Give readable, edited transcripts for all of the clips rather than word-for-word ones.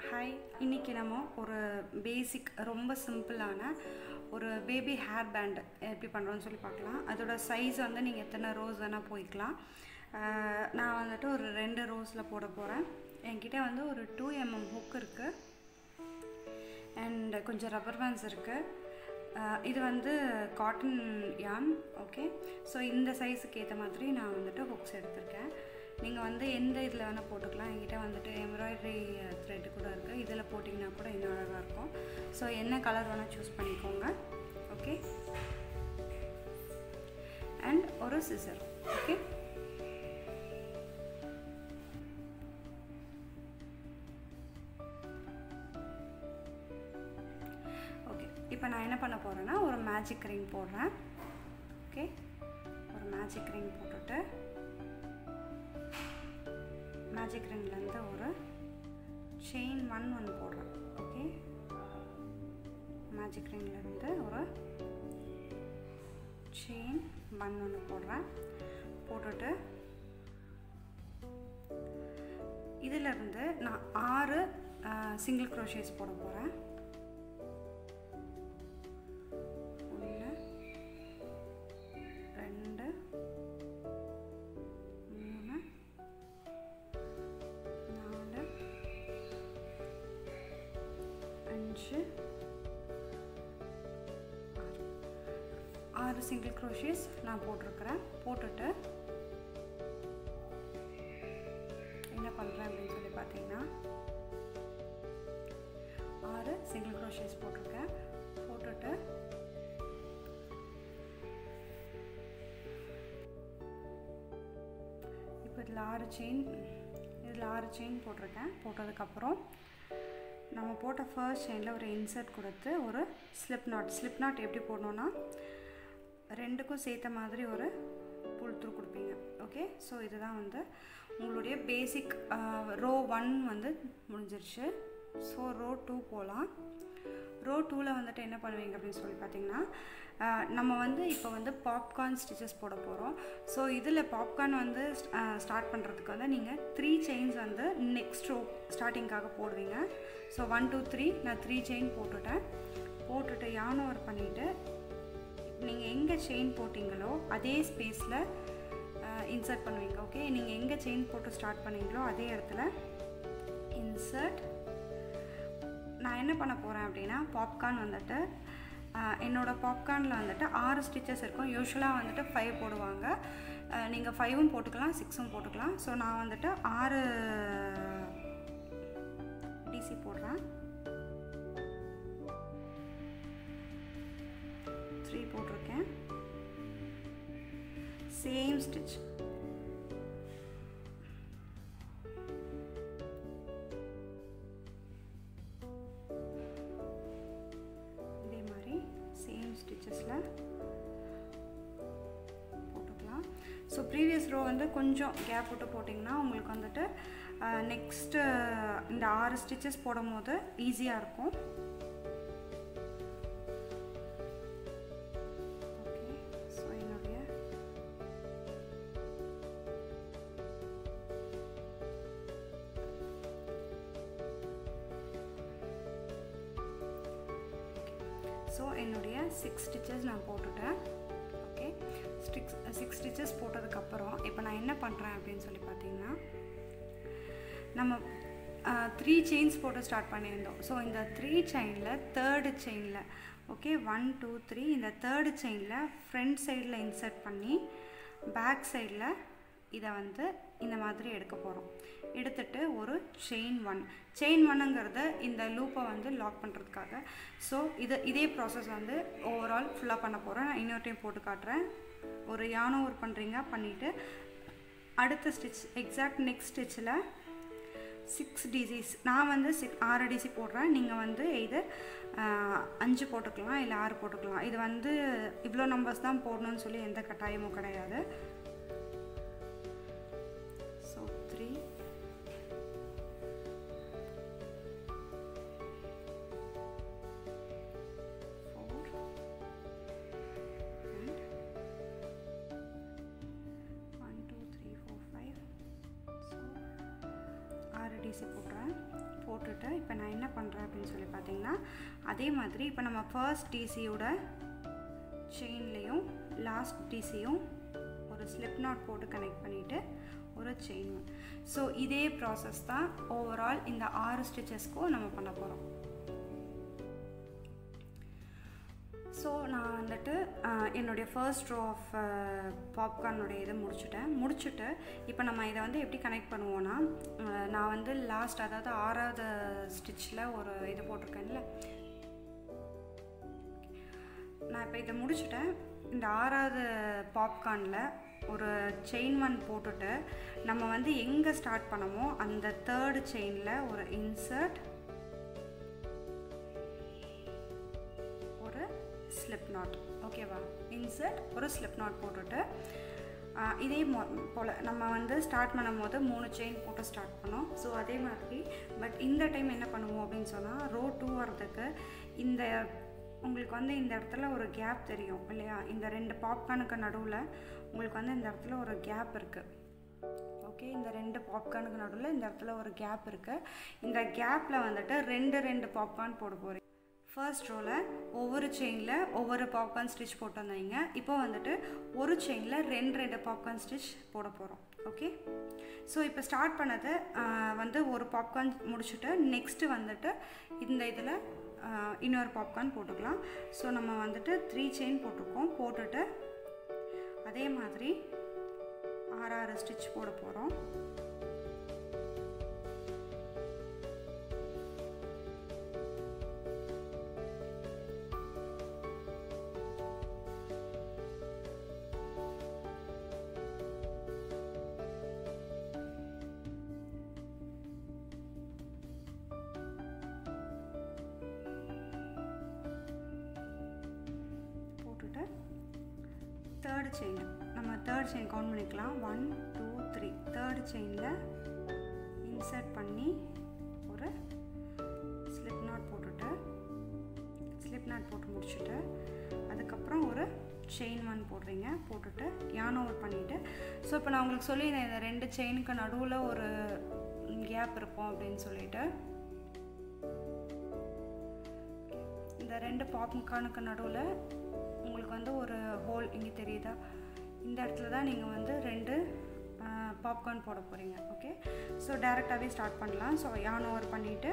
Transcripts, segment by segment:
Hi, இன்றைக்கி நம்ம ஒரு பேசிக் ரொம்ப சிம்பிளான ஒரு பேபி ஹேர் பேண்ட் எப்படி பண்ணுறோன்னு சொல்லி பார்க்கலாம். அதோட சைஸ் வந்து நீங்கள் எத்தனை ரோஸ் வேணால் போய்க்கலாம். நான் வந்துட்டு ஒரு 2 ரோஸில் போட போகிறேன். என்கிட்ட வந்து ஒரு 2 mm ஹுக் இருக்குது அண்ட் கொஞ்சம் ரப்பர் பேண்ட்ஸ் இருக்குது. இது வந்து காட்டன் யான். ஓகே, ஸோ இந்த சைஸுக்கு ஏற்ற மாதிரி நான் வந்துட்டு ஹுக்ஸ் எடுத்திருக்கேன். நீங்கள் வந்து எந்த இதில் வேணால் போட்டுக்கலாம். என்கிட்ட வந்துட்டு எம்ப்ராய்டரி த்ரெட்டு கூட இருக்குது. இதில் போட்டிங்கன்னா கூட இன்னும் அழகாக இருக்கும். ஸோ என்ன கலர் வேணால் சூஸ் பண்ணிக்கோங்க. ஓகே, அண்ட் ஒரு சிசர். ஓகே, இப்போ நான் என்ன பண்ண போகிறேன்னா ஒரு மேஜிக் ரிங் போடுறேன். ஓகே, ஒரு மேஜிக் ரிங் போட்டுட்டு மேஜிக் ரிங்லேருந்து ஒரு செயின் 1 போடுறேன். ஓகே, மேஜிக் ரிங்லேருந்து ஒரு செயின் 1 போடுறேன். போட்டுட்டு இதிலிருந்து நான் 6 சிங்கிள் க்ரோஷேஸ் போட போகிறேன். 6 சிங்கிள் க்ரோஷேஸ் நான் போட்டிருக்கிறேன். போட்டுட்டு என்ன பண்ணுறேன் அப்படின்னு சொல்லி பார்த்தீங்கன்னா 6 சிங்கிள் க்ரோஷேஸ் போட்டிருக்கேன். போட்டுட்டு இப்போ இதில் 6 செயின் போட்டிருக்கேன். போட்டதுக்கப்புறம் நம்ம போட்ட ஃபர்ஸ்ட் செயினில் ஒரு இன்சர்ட் கொடுத்து ஒரு ஸ்லிப் நாட் எப்படி போடணுன்னா 2க்கும் சேர்த்த மாதிரி ஒரு புல் த்ரூ கொடுப்பீங்க. ஓகே, ஸோ இதுதான் வந்து உங்களுடைய பேசிக் ரோ 1 வந்து முடிஞ்சிருச்சு. ஸோ ரோ 2 போகலாம். ரோ 2ல் வந்துட்டு என்ன பண்ணுவீங்க அப்படின்னு சொல்லி பார்த்தீங்கன்னா நம்ம வந்து இப்போ வந்து பாப்கார்ன் ஸ்டிச்சஸ் போட போகிறோம். ஸோ இதில் பாப்கார்ன் வந்து ஸ்டார்ட் பண்ணுறதுக்கு வந்து நீங்கள் 3 செயின்ஸ் வந்து நெக்ஸ்ட் ரோ ஸ்டார்டிங்காக போடுவீங்க. ஸோ 1 2 3 நான் 3 செயின் போட்டுட்டு யான் ஓவர் பண்ணிவிட்டு நீங்கள் எங்கே செயின் போட்டிங்களோ அதே ஸ்பேஸில் இன்சர்ட் பண்ணுவீங்க. ஓகே, நீங்கள் எங்கே செயின் போட்டு ஸ்டார்ட் பண்ணீங்களோ அதே இடத்துல இன்சர்ட். நான் என்ன பண்ண போகிறேன் அப்படின்னா பாப்கார்ன் வந்துட்டு என்னோடய பாப்கார்னில் வந்துட்டு 6 ஸ்டிச்சஸ் இருக்கும். யூஸ்வலாக வந்துட்டு 5 போடுவாங்க. நீங்கள் 5ம் போட்டுக்கலாம், 6ம் போட்டுக்கலாம். ஸோ நான் வந்துட்டு 6 டிசி போடுறேன். 3 போட்டிருக்கேன். Same stitch. இதே மாதிரி சேம் ஸ்டிச்சஸில் போட்டுக்கலாம். ஸோ ப்ரீவியஸ் ரோ வந்து கொஞ்சம் கேப் விட்டு போட்டிங்கன்னா உங்களுக்கு வந்துட்டு நெக்ஸ்ட்டு இந்த 6 ஸ்டிச்சஸ் போடும் போது ஈஸியாக இருக்கும். ஸோ என்னுடைய 6 ஸ்டிச்சஸ் நான் போட்டுட்டேன். ஓகே, 6 ஸ்டிச்சஸ் போட்டதுக்கப்புறம் இப்போ நான் என்ன பண்ணுறேன் அப்படின்னு சொல்லி பார்த்தீங்கன்னா நம்ம 3 செயின்ஸ் போட்டு ஸ்டார்ட் பண்ணியிருந்தோம். ஸோ இந்த 3 செயினில் 3rd செயினில் ஓகே 1 2 3 இந்த 3rd செயினில் ஃப்ரண்ட் சைடில் இன்சர்ட் பண்ணி பேக் சைடில் இதை வந்து இந்த மாதிரி எடுக்க போகிறோம். எடுத்துட்டு ஒரு செயின் 1ங்கிறது இந்த லூப்பை வந்து லாக் பண்ணுறதுக்காக. ஸோ இதே ப்ராசஸ் வந்து ஓவரால் ஃபுல்லாக பண்ண போகிறேன். நான் இன்னொரு டைம் போட்டு காட்டுறேன். ஒரு யான் ஓவர் பண்ணுறீங்க, பண்ணிவிட்டு அடுத்த ஸ்டிச் எக்ஸாக்ட் நெக்ஸ்ட் ஸ்டிச்சில் 6 டிசிஸ் நான் வந்து 6 டிசி போடுறேன். நீங்கள் வந்து இது 5 போட்டுக்கலாம், இல்லை 6 போட்டுக்கலாம். இது வந்து இவ்வளோ நம்பர்ஸ் தான் போடணும்னு சொல்லி எந்த கட்டாயமும் கிடையாது. So 3 4 and 1 2 3 4 5. ஸோ 6 டிசி போடுறேன். போட்டுட்டு இப்போ நான் என்ன பண்ணுறேன் அப்படின்னு சொல்லி பார்த்தீங்கன்னா, அதே மாதிரி இப்போ நம்ம ஃபர்ஸ்ட் டிசியோட செயின்லேயும் லாஸ்ட் டிசியும் ஒரு ஸ்லிப் நாட் போட்டு கனெக்ட் பண்ணிவிட்டு ஒரு செயின். ஸோ இதே ப்ராசஸ் தான் ஓவரால் இந்த 6 ஸ்டிச்சஸ்க்கும் நம்ம பண்ண போகிறோம். ஸோ நான் வந்துட்டு என்னுடைய ஃபர்ஸ்ட் ரோ ஆஃப் பாப்கார்னுடைய இதை முடிச்சுட்டு இப்போ நம்ம இதை வந்து எப்படி கனெக்ட் பண்ணுவோன்னா, நான் வந்து லாஸ்ட் அதாவது 6வது ஸ்டிச்சில் ஒரு இது போட்டிருக்கேன்ல, நான் இப்போ இதை முடிச்சுட்டேன். இந்த 6வது பாப்கார்னில் ஒரு செயின் 1 போட்டுட்டு நம்ம வந்து எங்கே ஸ்டார்ட் பண்ணமோ அந்த 3rd செயினில் ஒரு இன்சர்ட், ஒரு ஸ்லிப் நாட். ஓகேவா? இன்சர்ட், ஒரு ஸ்லிப் நாட் போட்டுட்டு இதே போல் நம்ம வந்து ஸ்டார்ட் பண்ணும் போது 3 செயின் போட்டு ஸ்டார்ட் பண்ணோம். ஸோ அதே மாதிரி பட் இந்த டைம் என்ன பண்ணுவோம் அப்படின்னு சொன்னால், ரோ 2 வரதுக்கு இந்த உங்களுக்கு வந்து இந்த இடத்துல ஒரு கேப் தெரியும் இல்லையா? இந்த 2 பாப்கார்னுக்கு நடுவில் உங்களுக்கு வந்து இந்த இடத்துல ஒரு கேப் இருக்குது. ஓகே, இந்த 2 பாப்கார்னுக்கு நடுவில் இந்த இடத்துல ஒரு கேப் இருக்குது. இந்த கேப்பில் வந்துட்டு 2 பாப்கார்ன் போட போகிறேன். ஃபர்ஸ்ட் ரோவில் ஒவ்வொரு செயினில் ஒவ்வொரு பாப்கார்ன் ஸ்டிச் போட்டு வந்தீங்க. இப்போ வந்துட்டு ஒரு செயினில் 2 பாப்கார்ன் ஸ்டிச் போட போகிறோம். ஓகே, ஸோ இப்போ ஸ்டார்ட் பண்ணது வந்து ஒரு பாப்கார்ன் முடிச்சுட்டு நெக்ஸ்ட்டு வந்துட்டு இந்த இதில் இன்னொரு பாப்கார்ன் போட்டுக்கலாம். ஸோ நம்ம வந்துட்டு 3 செயின் போட்டிருக்கோம். போட்டுட்டு அதே மாதிரி 6 ஸ்டிச் போட போகிறோம். தேர்ட் செயின் நம்ம தேர்ட் செயின் கவுண்ட் பண்ணிக்கலாம். 1 2 3 தேர்ட் செயினில் இன்சர்ட் பண்ணி ஒரு ஸ்லிப் நாட் போட்டு முடிச்சுட்டு அதுக்கப்புறம் ஒரு செயின் 1 போடுறீங்க. போட்டுட்டு yarn over பண்ணிவிட்டு, ஸோ இப்போ நான் உங்களுக்கு சொல்லியிருந்தேன் இந்த 2 செயினுக்கு நடுவில் ஒரு கேப் இருக்கும் அப்படின்னு சொல்லிட்டு, இந்த 2 பாப்கார்னுக்கு நடுவில் உங்களுக்கு வந்து ஒரு ஹோல் இங்கே தெரியுதா? இந்த இடத்துல தான் நீங்கள் வந்து 2 பாப்கார்ன் போட போகிறீங்க. ஓகே, ஸோ டைரெக்டாகவே ஸ்டார்ட் பண்ணலாம். ஸோ yarn over பண்ணிவிட்டு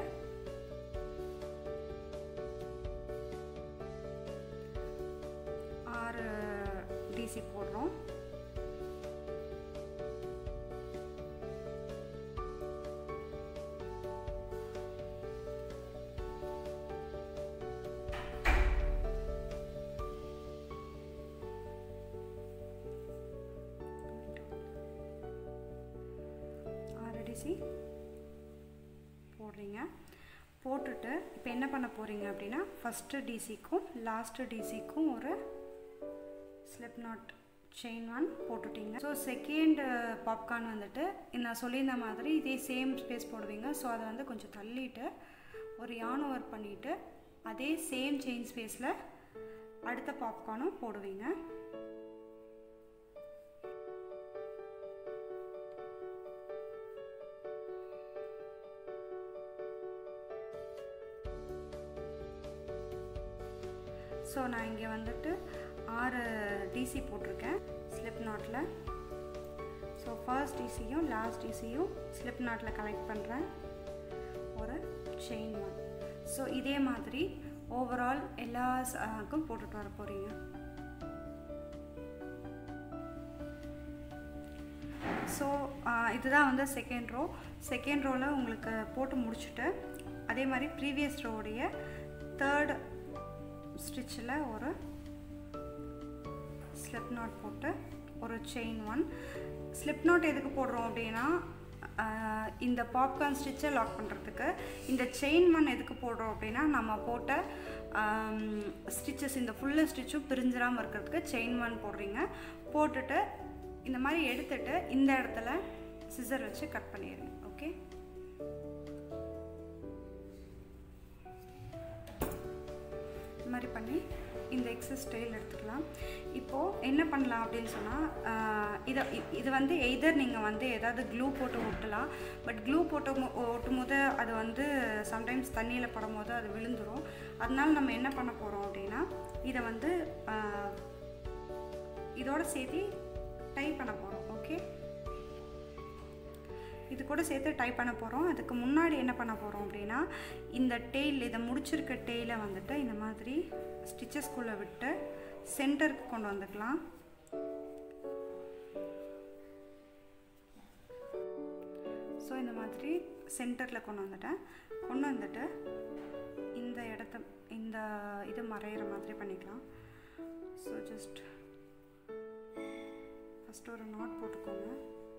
டிசி போடுறோம். போடுறீங்க. போட்டுட்டு இப்போ என்ன பண்ண போகிறீங்க அப்படின்னா, ஃபஸ்ட்டு டிசிக்கும் லாஸ்ட்டு டிசிக்கும் ஒரு ஸ்லிப் நாட் செயின் 1 போட்டுட்டீங்க. ஸோ செகண்ட் பாப்கார்ன் வந்துட்டு நான் சொல்லியிருந்த மாதிரி இதே சேம் ஸ்பேஸ் போடுவீங்க. ஸோ அதை வந்து கொஞ்சம் தள்ளிட்டு ஒரு yarn over பண்ணிவிட்டு அதே சேம் செயின் ஸ்பேஸில் அடுத்த பாப்கார்னும் போடுவீங்க. ஸோ நான் இங்கே வந்துட்டு 6 டிசி போட்டிருக்கேன் ஸ்லிப் நாட்டில். ஸோ ஃபர்ஸ்ட் டிசியும் லாஸ்ட் டிசியும் ஸ்லிப் நாட்டில் கனெக்ட் பண்ணுறேன், ஒரு செயின் 1. ஸோ இதே மாதிரி ஓவரால் எல்லாருக்கும் போட்டுட்டு வர போகிறீங்க. ஸோ இதுதான் வந்து செகண்ட் ரோவில் உங்களுக்கு போட்டு முடிச்சுட்டு அதே மாதிரி ப்ரீவியஸ் ரோவுடைய தேர்ட் ஸ்டிச்சில் ஒரு ஸ்லிப் நாட் போட்டு ஒரு செயின் 1. ஸ்லிப் நாட் எதுக்கு போடுறோம் அப்படின்னா, இந்த பாப்கார்ன் ஸ்டிச்சை லாக் பண்ணுறதுக்கு. இந்த செயின் 1 எதுக்கு போடுறோம் அப்படின்னா, நம்ம போட்ட ஸ்டிச்சஸ் இந்த ஃபுல்லு ஸ்டிச்சும் பிரிஞ்சிடாமல் இருக்கிறதுக்கு செயின் 1 போடுறீங்க. போட்டுட்டு இந்த மாதிரி எடுத்துட்டு இந்த இடத்துல சிசர் வச்சு கட் பண்ணிடுங்க. ஓகே, இந்த மாதிரி பண்ணி இந்த எக்ஸஸ் டெயில் எடுத்துக்கலாம். இப்போது என்ன பண்ணலாம் அப்படின்னு சொன்னால் இது வந்து எய்தர் நீங்கள் வந்து ஏதாவது க்ளூ போட்டு ஒட்டலாம். பட் க்ளூ போட்டு ஒட்டும் போது அது வந்து சம்டைம்ஸ் தண்ணியில் படும் போது அது விழுந்துடும். அதனால நம்ம என்ன பண்ண போகிறோம் அப்படின்னா இதை வந்து இதோட சேர்த்து டை பண்ண போகிறோம். ஓகே, இது கூட சேர்த்து டை பண்ண போகிறோம். அதுக்கு முன்னாடி என்ன பண்ண போகிறோம் அப்படின்னா இந்த டெயில், இதை முடிச்சிருக்க டெயிலை வந்துட்டு இந்த மாதிரி ஸ்டிச்சஸ்குள்ளே விட்டு சென்டருக்கு கொண்டு வந்துக்கலாம். ஸோ இந்த மாதிரி சென்டரில் கொண்டு வந்துட்டு இந்த இடத்த இந்த இது மறையிற மாதிரி பண்ணிக்கலாம். ஸோ ஜஸ்ட் ஃபஸ்ட்டு ஒரு நாட் போட்டுக்கோங்க.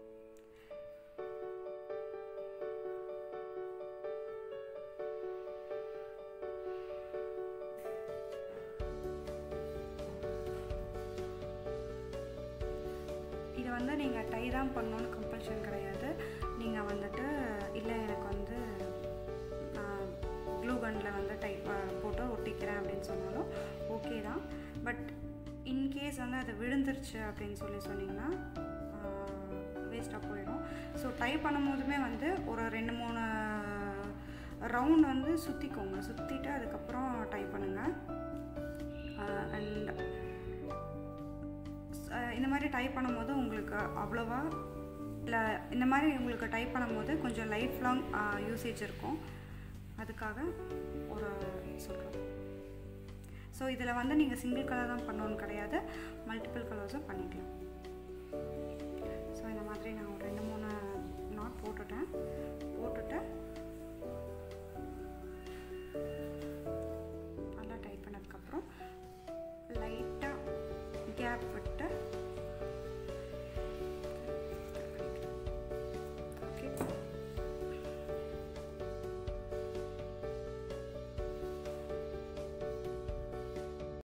இது வந்து நீங்கள் டை தான் பண்ணணுன்னு கம்பல்ஷன் கிடையாது. நீங்கள் வந்துட்டு இல்லை எனக்கு வந்து க்ளூ கன்னில் வந்து டை போட்டு ஒட்டிக்கிறேன் அப்படின்னு சொன்னாலும் ஓகே தான். பட் இன்கேஸ் வந்து அது விழுந்துருச்சு அப்படின்னு சொன்னீங்கன்னா வேஸ்ட்டாக போயிடும். ஸோ டை பண்ணும்போதுமே வந்து ஒரு 2-3 ரவுண்ட் வந்து சுற்றிட்டு அதுக்கப்புறம் டை பண்ணுங்கள். அண்ட் இந்த மாதிரி டைப் பண்ணும்போது உங்களுக்கு அவ்வளோவா இல்லை, இந்த மாதிரி உங்களுக்கு டைப் பண்ணும்போது கொஞ்சம் லைஃப் லாங் யூசேஜ் இருக்கும். அதுக்காக ஒரு சொல்கிறோம். ஸோ இதில் வந்து நீங்கள் சிங்கிள் கலர் தான் பண்ணணுன்னு கிடையாது, மல்டிபிள் கலர்ஸும் பண்ணிக்கலாம்.